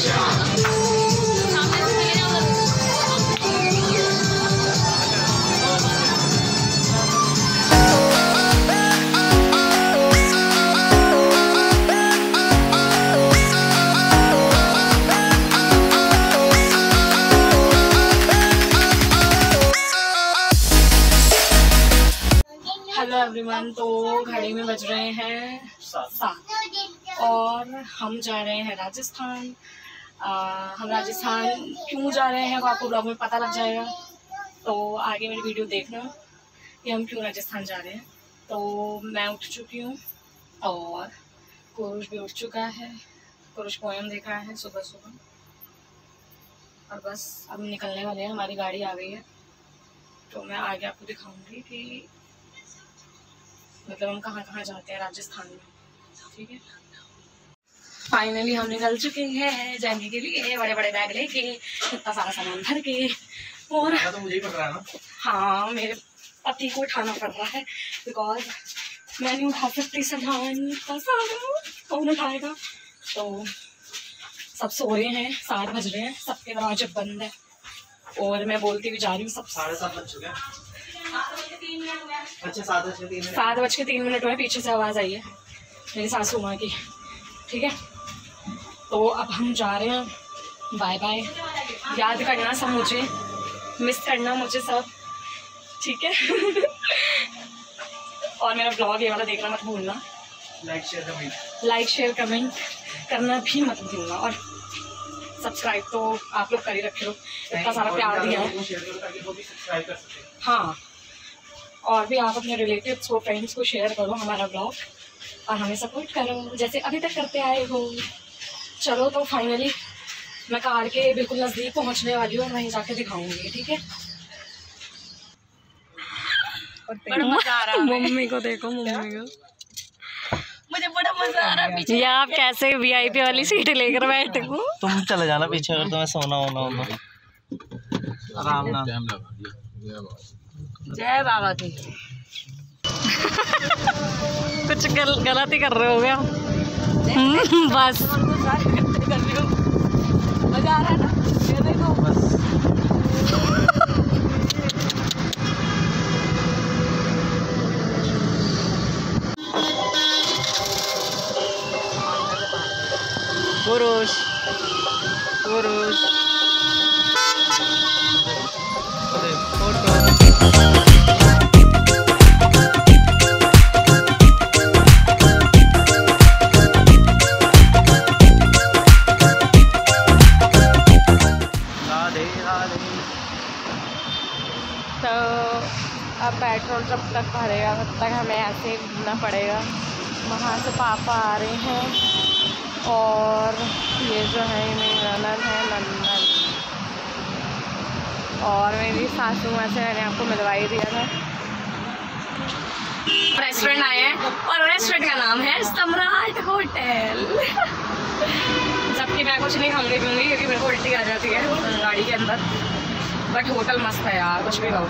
Hello everyone, तो घड़ी में बज रहे हैं 7 और हम जा रहे हैं राजस्थान। हम राजस्थान क्यों जा रहे हैं वो आपको ब्लॉग में पता लग जाएगा, तो आगे मेरी वीडियो देखना कि हम क्यों राजस्थान जा रहे हैं। तो मैं उठ चुकी हूँ और कुरुश भी उठ चुका है। कुरुश पोएम देख रहा है सुबह सुबह, और बस अब निकलने वाले हैं। हमारी गाड़ी आ गई है, तो मैं आगे आपको दिखाऊंगी कि मतलब हम कहाँ कहाँ जाते हैं राजस्थान में, ठीक है। फाइनली हम निकल चुके हैं जाने के लिए, बड़े बड़े बैग लेके, इतना सारा सामान भर के। और तो मुझे ही पड़ रहा है ना। हाँ, मेरे पति को उठाना पड़ रहा है बिकॉज मैं नहीं उठा सकती सामान, इतना सारा कौन उठाएगा। तो सब सो रहे हैं, 7 बज रहे हैं, सबके दरवाजे बंद है और मैं बोलती हुई जा रही हूँ। सब 7:30 बज चुके हैं। 7:03 हुए। पीछे से आवाज़ आई है मेरी सासू माँ की, ठीक है। तो अब हम जा रहे हैं, बाय बाय। याद करना सब मुझे, मिस करना मुझे सब, ठीक है। और मेरा ब्लॉग ये वाला देखना मत भूलना, लाइक शेयर कमेंट करना भी मत भूलना, और सब्सक्राइब तो आप लोग कर ही रखे हो, इतना सारा प्यार दिया है। हाँ, और भी आप अपने रिलेटिव्स को, फ्रेंड्स को शेयर करो हमारा ब्लॉग और हमें सपोर्ट करो जैसे अभी तक करते आए हो। चलो, तो फाइनली मैं कार के बिल्कुल नज़दीक पहुंचने वाली हूँ, वहीं जाके दिखाऊंगी, ठीक है। मम्मी को देखो, मम्मी को मुझे बड़ा मजा आ रहा है। ये आप कैसे VIP वाली सीट लेकर बैठे हो? तुम चले जाना पीछे, अगर तुम्हें सोना होना आराम ना। जय बाबा की। कुछ गलत ही कर रहे हो क्या? बस मजा आ रहा है ना, ये देखो बस। पुरुष तो अब पेट्रोल जब तक भरेगा तब तक हमें ऐसे ही घूमना पड़ेगा। वहाँ से पापा आ रहे हैं और ये जो है मेरी ननद है, नंदन, और मेरी सासू माँ से मैंने आपको मिलवा ही दिया था। रेस्टोरेंट आए हैं और रेस्टोरेंट का नाम है सम्राट होटल। जबकि मैं कुछ नहीं खाऊंगी पीऊँगी क्योंकि मेरे को उल्टी आ जाती है गाड़ी के अंदर, बट होटल मस्त है यार, कुछ भी खाओ।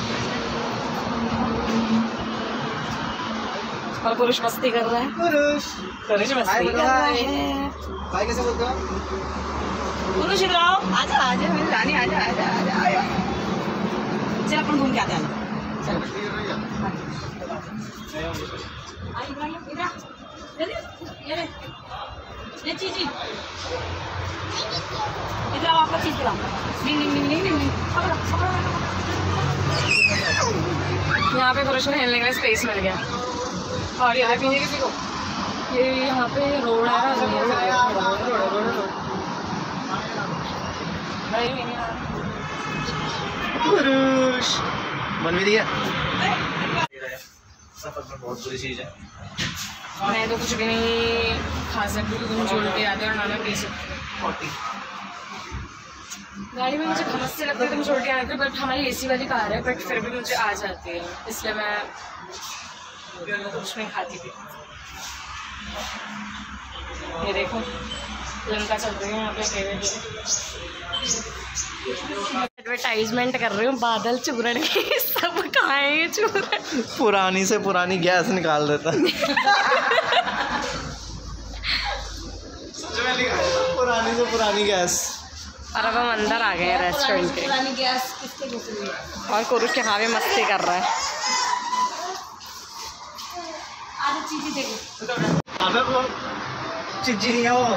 और पुरुष मस्ती कर रहा है, पुरुष मस्ती कर रहा है। भाई कैसे बोलते हो? पुरुष इधर आओ, आजा आजा मेरी रानी, आजा आजा आजा आजा। चल अपन घूम के आते हैं। चल ये चीज इधर आओ, आपका चीज खिलाओ। यहाँ पे पुरुष को खेलने के लिए स्पेस मिल गया। और यहाँ पे ये यहाँ पे रोड है, पुरुष बन भी दिया। सफर में बहुत बुरी चीज है। मैं तो कुछ भी नहीं खा सकती क्योंकि मुझे उल्टी आते हैं और ना मैं पी सकती। गाड़ी में मुझे घमस से लगता है तो मुझे उल्टी आती है, बट हमारी AC वाली कार है, बट फिर भी मुझे आ जाती है, इसलिए मैं कुछ नहीं खाती थी। ये देखो लंका चल रही है यहाँ पे, एडवर्टाइजमेंट कर रही हूँ बादल चूरण की। सब खाएंगे चूरण, पुरानी से पुरानी गैस निकाल देता पुरानी से पुरानी गैस। और अब हम अंदर आ गए हैं रेस्टोरेंट के। पुरानी गैस किसके घुस रही है? और कुरुश के खावे मस्ती कर रहा है। आज चीज़ी देखो। अबे वो चिज्जी नहीं है वो।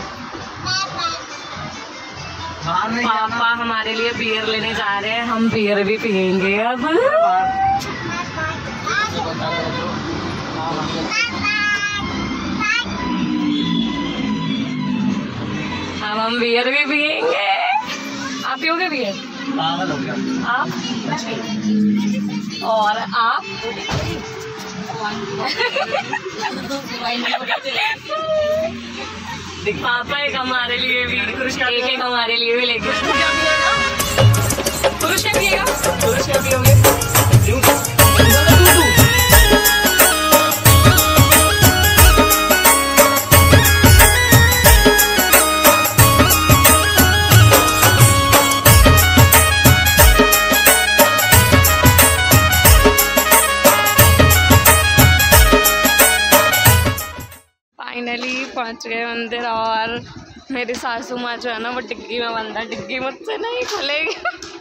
बाहर नहीं पापा हमारे लिए बियर लेने जा रहे हैं, हम बियर भी पियेंगे अब। अब हम बियर भी पियेंगे। आप पियोगे बियर? पागल हो गया। आप और आप पापा एक हमारे लिए भी, एक हमारे लिए भी लेके। पुरुष क्या पिएगा? पुरुष क्या पियोगे? फाइनली पहुंच गए मंदिर। और मेरी सासू माँ जो है ना वो डिग्गी में बंद है, डिग्गी मुझसे नहीं खुलेगी।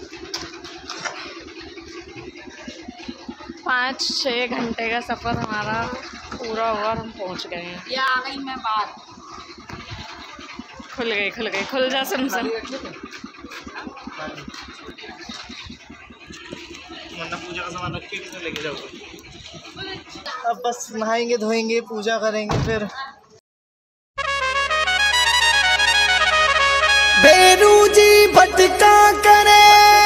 5-6 घंटे का सफ़र हमारा पूरा हुआ और हम पहुंच गए हैं। ये आ गई मैं बाहर। खुल गई खुल जा समझ। पूजा का सामान रख के किसे लेके जाओगे? अब बस नहाएंगे धोएंगे पूजा करेंगे फिर। बेरू जी भटका करे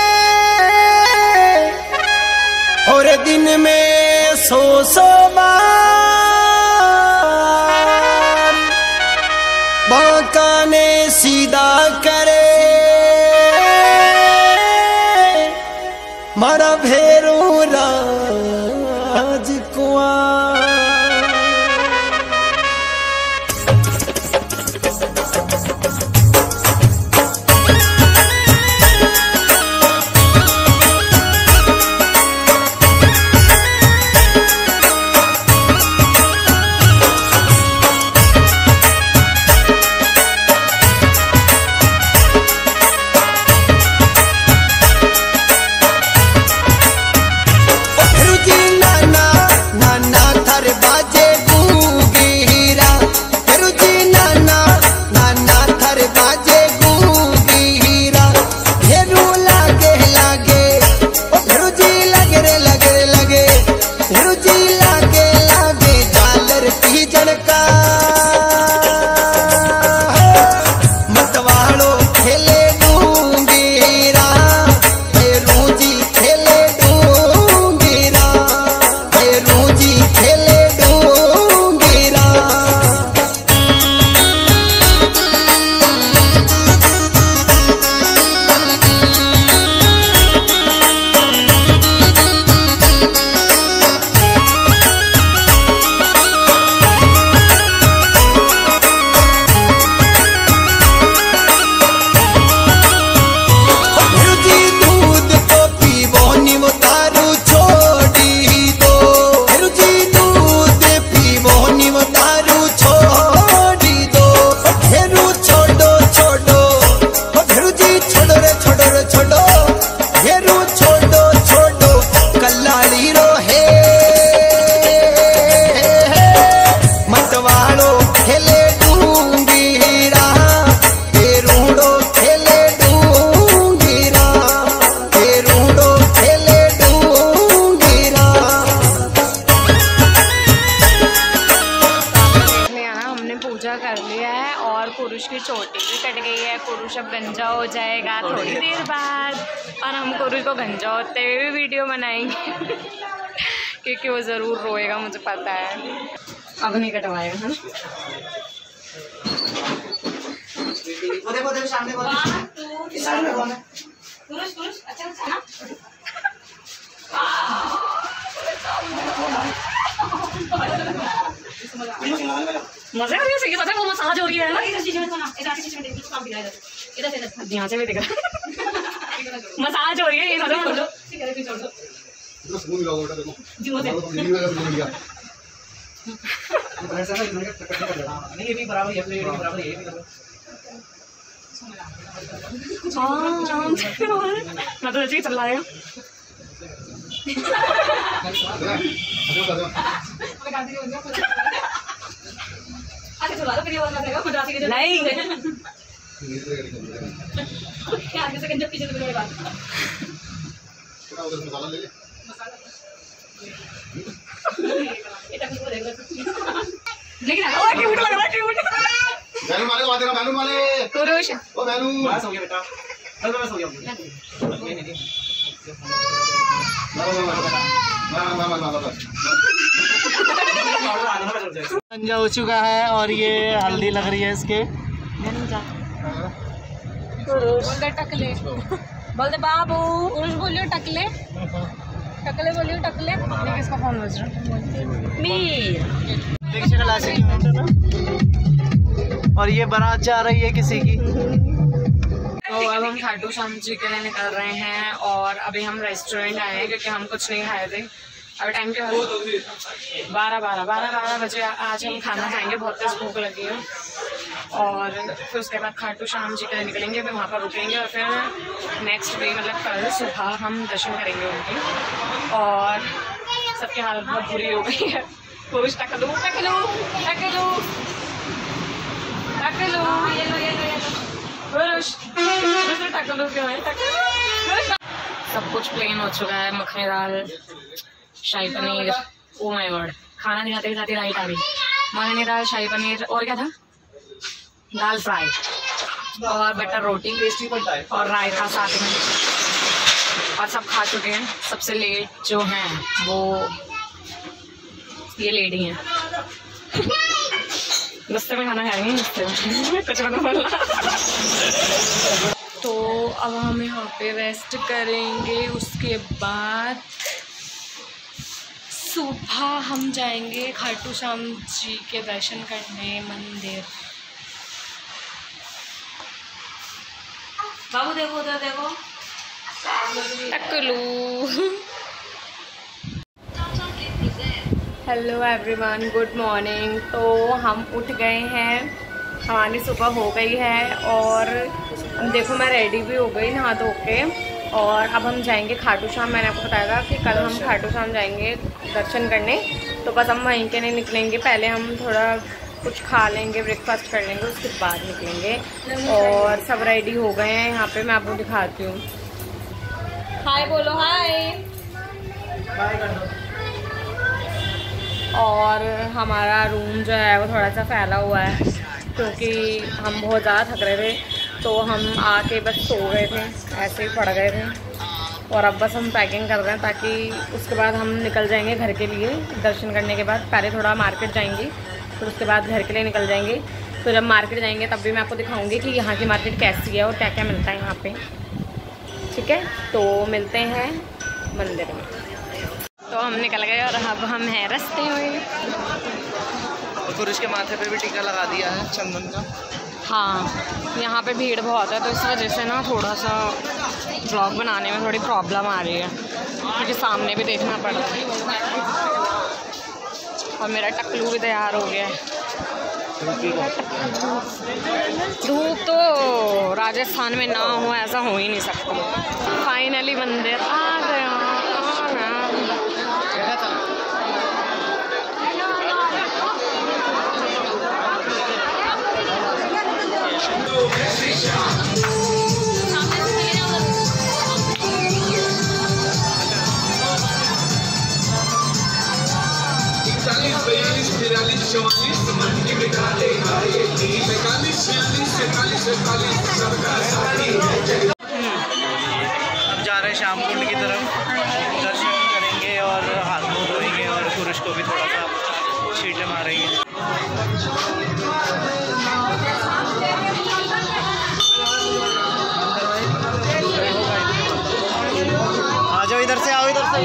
और दिन में 100 बार बांका ने सीधा करे मारा भेरू राजकुमार। पुरुष की चोटी भी कट गई है। पुरुष अब गंजा हो जाएगा थोड़ी देर बाद और हम पुरुष को गंजा होते हुए भी वीडियो बनाएंगे क्योंकि वो ज़रूर रोएगा, मुझे पता है। अब नहीं कटवाएगा है ना। मजे कर रही है, वो मसाज हो रही है ना। यहाँ से भी दिख रहा मसाज हो रही है। मैं तो ऐसे ही चल रहा है। नहीं संजा हो चुका है और ये हल्दी लग रही है इसके। बोल दे टकले, बोल दे बाबू, उर्स बोलियो टकले, टकले बोलियो टकले। किसका फोन बज रहा है? और ये बारात जा रही है किसी की। तो अब हम खाटू श्याम जी के लिए निकल रहे हैं और अभी हम रेस्टोरेंट आए हैं क्योंकि हम कुछ नहीं खाए थे। अभी टाइम क्या है? 12 बजे आज हम खाना खाएंगे, बहुत तेज भूख लगी है। और फिर उसके बाद खाटू श्याम जी के लिए निकलेंगे, फिर वहाँ पर रुकेंगे और फिर नेक्स्ट डे मतलब कल सुबह हम दर्शन करेंगे उनके। और सबकी हालत बहुत बुरी हो गई है। पुरुष टकलू टकलू टकलू टकलू पुरुष टकलू क्यों है? सब कुछ प्लेन हो चुका है। मखनी दाल, शाही पनीर, ओ माय गॉड, खाना दिखाते दिखाते राइट आ गई। मखनी दाल, शाही पनीर और क्या था? दाल फ्राई और बटर रोटी और रायता साथ में। और सब खा चुके हैं। सबसे लेट जो हैं वो ये लेडी हैं। रास्ते में खाना खाएंगे, रास्ते में कुछ बोलना। तो अब हम यहाँ पे रेस्ट करेंगे, उसके बाद सुबह हम जाएंगे खाटू श्याम जी के दर्शन करने मंदिर। बाबू देखो उधर देखो, टकलू। Hello everyone, good morning. तो हम उठ गए हैं, हमारी सुबह हो गई है और देखो मैं रेडी भी हो गई नहा धो के। और अब हम जाएंगे खाटू श्याम। मैंने आपको बताया था कि कल हम खाटू श्याम जाएंगे दर्शन करने, तो बस हम वहीं के नहीं निकलेंगे। पहले हम थोड़ा कुछ खा लेंगे, ब्रेकफास्ट कर लेंगे, उसके बाद निकलेंगे। और सब रेडी हो गए हैं यहाँ पे, मैं आपको दिखाती हूँ। हाय बोलो, हाय। और हमारा रूम जो है वो थोड़ा सा फैला हुआ है क्योंकि हम बहुत ज़्यादा थक रहे थे, तो हम आके बस सो गए थे, ऐसे ही पड़ गए थे। और अब बस हम पैकिंग कर रहे हैं ताकि उसके बाद हम निकल जाएंगे घर के लिए। दर्शन करने के बाद पहले थोड़ा मार्केट जाएंगे, फिर उसके बाद घर के लिए निकल जाएंगे। तो जब मार्केट जाएंगे तब भी मैं आपको दिखाऊंगी कि यहाँ की मार्केट कैसी है और क्या क्या मिलता है यहाँ पे। ठीक है, तो मिलते हैं मंदिर में। तो हम निकल गए और अब हम हैं रास्ते में। और उसके माथे पे भी टीका लगा दिया है चंदन का। हाँ, यहाँ पे भीड़ बहुत है तो इस वजह से ना थोड़ा सा ब्लॉग बनाने में थोड़ी प्रॉब्लम आ रही है क्योंकि सामने भी देखना पड़ रहा है। और मेरा टकलू भी तैयार हो गया है। धूप तो राजस्थान में ना हो ऐसा हो ही नहीं सकता। फाइनली मंदिर आ गया। अब जा रहे हैं श्याम कुंड की तरफ, दर्शन करेंगे और हाथ मुँह धोएंगे और पुरुष को भी थोड़ा सा छींटे मारेंगे। आ जाओ इधर से, आओ इधर से।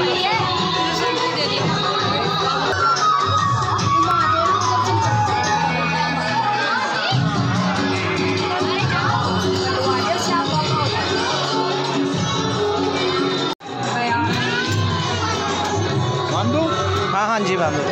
हाँ जी बांधो।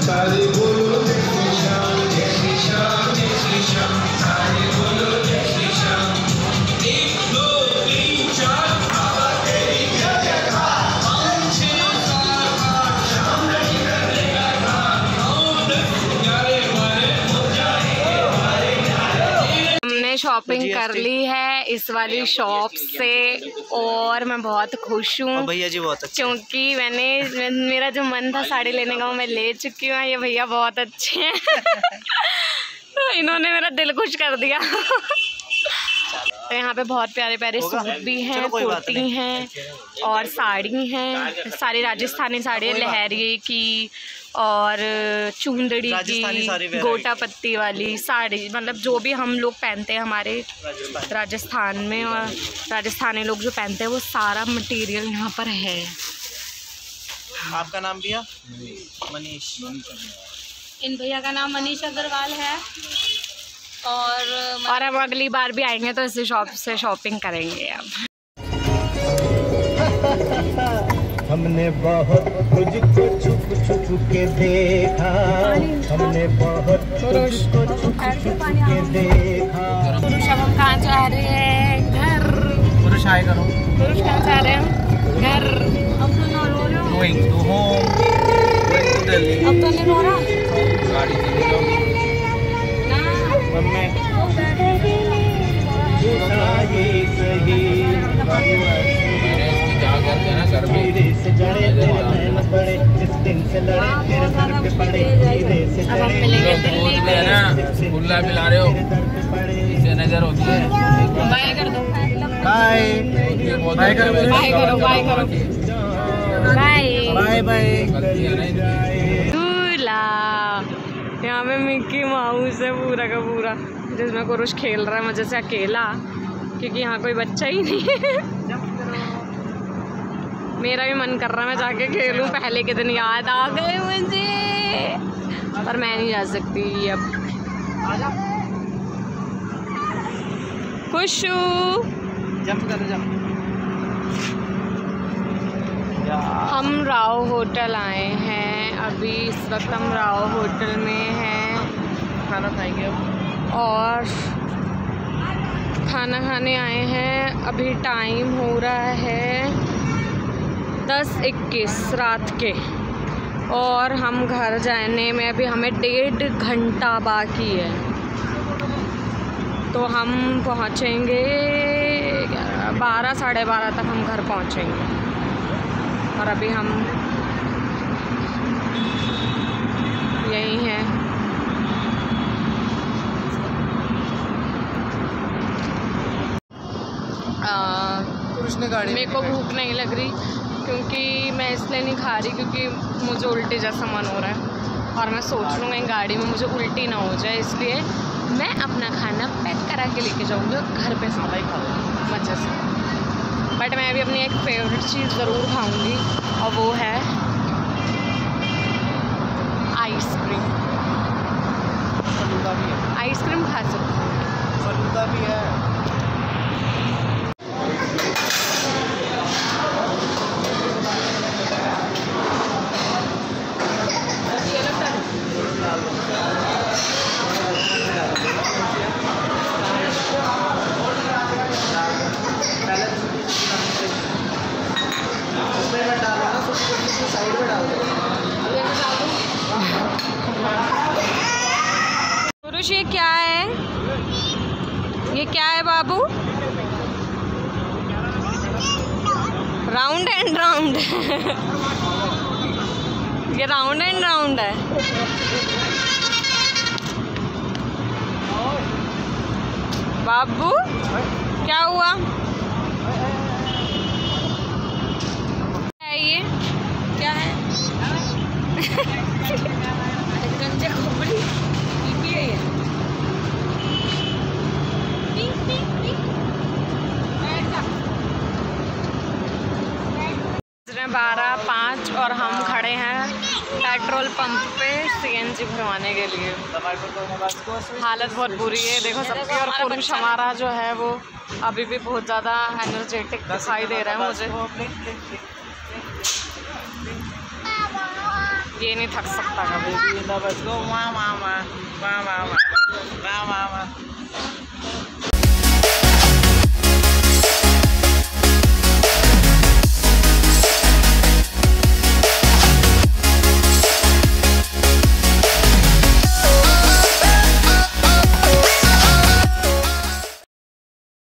शॉपिंग कर ली है इस वाली शॉप से और मैं बहुत खुश हूँ भैया जी बहुत अच्छे, क्योंकि मेरा जो मन था साड़ी लेने का वो मैं ले चुकी हूँ। ये भैया बहुत अच्छे हैं तो इन्होंने मेरा दिल खुश कर दिया। तो यहाँ पे बहुत प्यारे प्यारे सूट भी हैं, कुर्ती हैं और साड़ी हैं, सारी राजस्थानी साड़ी, लहरिये की और चुंदड़ी की, गोटा पत्ती वाली साड़ी, मतलब जो भी हम लोग पहनते हैं हमारे राजस्थान में और राजस्थानी लोग जो पहनते हैं वो सारा मटेरियल यहाँ पर है। आपका नाम भैया? मनीष। इन भैया का नाम मनीष अग्रवाल है और हम अगली बार भी आएंगे तो इसी शॉप से शॉपिंग करेंगे। अब हमने बहुत तुझको छुप छुप के देखा, हमने बहुत तुझको छुप छुप के देखा। पुरुष अब हम कहाँ जा रहे हैं? घर। पुरुष आए करो। पुरुष कहाँ जा रहे हैं? घर। अब तो ना रो रहे हो? Going to home, going to Delhi। अब तो नहीं रो रहा? गाड़ी चली जाओगी ना। मम्मी अब हम मिलेंगे दिल्ली में। खुला पिला रहे हो, इससे नजर होती है। बाय कर दो। बाय बाय करो, बाय करो, बाय करो, बाय बाय बाय। दूल्हा यहाँ पे मिक्की माउस है पूरा का पूरा, जिसमें कुरुश खेल रहा है मजे से अकेला, क्योंकि यहाँ कोई बच्चा ही नहीं है। मेरा भी मन कर रहा है मैं जाके खेलूं, पहले के दिन याद आ गए मुझे, पर मैं नहीं जा सकती अब। खुश हम राव होटल आए हैं, अभी इस वक्त हम राव होटल में हैं, खाना खाएंगे अब और खाना खाने आए हैं। अभी टाइम हो रहा है 10:21 रात के और हम घर जाने में अभी हमें 1.5 घंटा बाकी है, तो हम पहुँचेंगे 12 साढ़े 12 तक हम घर पहुँचेंगे। और अभी हम यहीं हैं। मेरे को भूख नहीं लग रही, क्योंकि मैं इसलिए नहीं खा रही क्योंकि मुझे उल्टी जैसा मन हो रहा है और मैं सोच लूँगा गाड़ी में मुझे उल्टी ना हो जाए, इसलिए मैं अपना खाना पैक करा के लेके जाऊँगी और घर पे सादा ही खाऊँगी मज़े से। बट मैं अभी अपनी एक फेवरेट चीज़ ज़रूर खाऊँगी और वो है आइसक्रीम। आइसक्रीम खा सकती हूँ, फलूदा भी है। पुरुष ये क्या है? ये क्या है बाबू? राउंड एंड राउंड ये राउंड एंड राउंड है। बाबू क्या हुआ? ये क्या है? गंजे खोपड़ी है ये। 12:05 और हम खड़े हैं पेट्रोल पंप पे CNG भरवाने के लिए। हालत बहुत बुरी है देखो सबकी, और पुरुष हमारा जो है वो अभी भी बहुत ज़्यादा एनर्जेटिक दिखाई दे रहा है मुझे। ये नहीं थक सकता कभी। बस गो वाह वाह वाह वाह वाह वाह वाह वाह वाह।